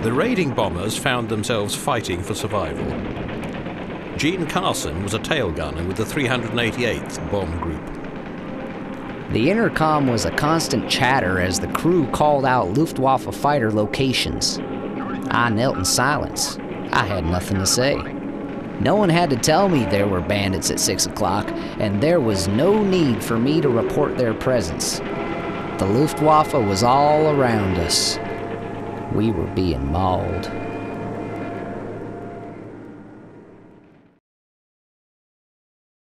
The raiding bombers found themselves fighting for survival. Gene Carson was a tail gunner with the 388th Bomb Group. The intercom was a constant chatter as the crew called out Luftwaffe fighter locations. I knelt in silence. I had nothing to say. No one had to tell me there were bandits at 6 o'clock, and there was no need for me to report their presence. The Luftwaffe was all around us. We were being mauled.